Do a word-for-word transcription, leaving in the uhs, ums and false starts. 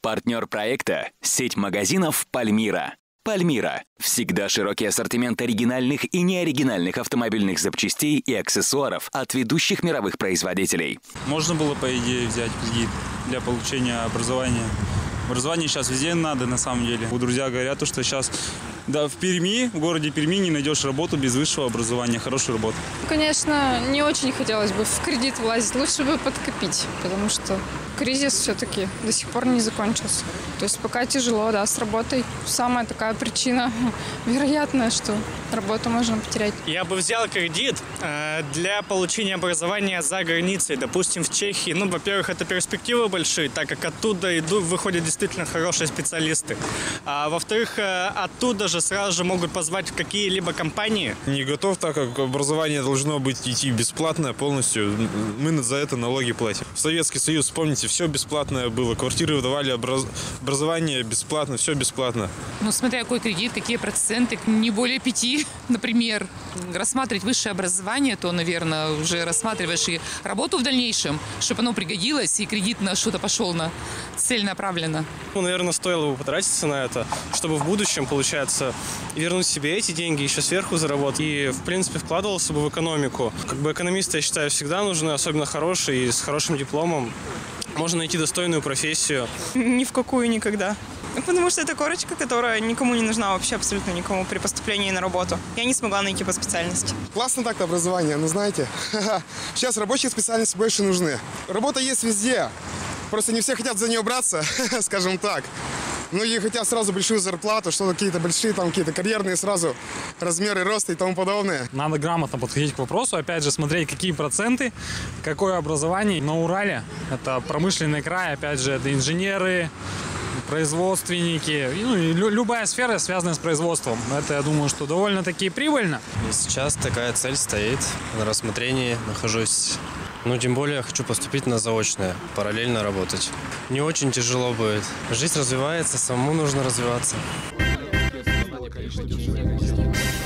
Партнер проекта – сеть магазинов «Пальмира». «Пальмира» – всегда широкий ассортимент оригинальных и неоригинальных автомобильных запчастей и аксессуаров от ведущих мировых производителей. Можно было, по идее, взять кредит для получения образования. Образование сейчас везде надо, на самом деле. У друзья говорят, что сейчас да, в Перми, в городе Перми не найдешь работу без высшего образования, хорошую работу. Конечно, не очень хотелось бы в кредит влазить, лучше бы подкопить, потому что кризис все-таки до сих пор не закончился. То есть пока тяжело, да, с работой. Самая такая причина вероятная, что работу можно потерять. Я бы взял кредит э, для получения образования за границей, допустим, в Чехии. Ну, во-первых, это перспективы большие, так как оттуда идут, выходят действительно хорошие специалисты. А во-вторых, э, оттуда же сразу же могут позвать в какие-либо компании. Не готов, так как образование должно быть идти бесплатное полностью. Мы за это налоги платим. В Советский Союз, вспомните, все бесплатное было. Квартиры выдавали, образ... образование бесплатно, все бесплатно. Ну, смотря какой кредит, какие проценты, не более пяти, например. Рассматривать высшее образование, то, наверное, уже рассматриваешь и работу в дальнейшем, чтобы оно пригодилось, и кредит на что-то пошел на цель направленно. Ну, наверное, стоило бы потратиться на это, чтобы в будущем, получается, вернуть себе эти деньги, еще сверху заработать. И, в принципе, вкладывался бы в экономику. Как бы экономисты, я считаю, всегда нужны, особенно хорошие и с хорошим дипломом. Можно найти достойную профессию. Ни в какую никогда. Потому что это корочка, которая никому не нужна вообще, абсолютно никому при поступлении на работу. Я не смогла найти по специальности. Классно так-то образование, но знаете, сейчас рабочие специальности больше нужны. Работа есть везде, просто не все хотят за нее браться, скажем так. Многие хотят сразу большую зарплату, что какие-то большие, там какие-то карьерные сразу размеры роста и тому подобное. Надо грамотно подходить к вопросу, опять же смотреть, какие проценты, какое образование. На Урале это промышленный край, опять же, это инженеры, производственники, ну, и любая сфера, связанная с производством. Это, я думаю, что довольно-таки прибыльно. И сейчас такая цель стоит на рассмотрении, нахожусь. Ну, тем более, хочу поступить на заочное, параллельно работать. Не очень тяжело будет. Жизнь развивается, самому нужно развиваться.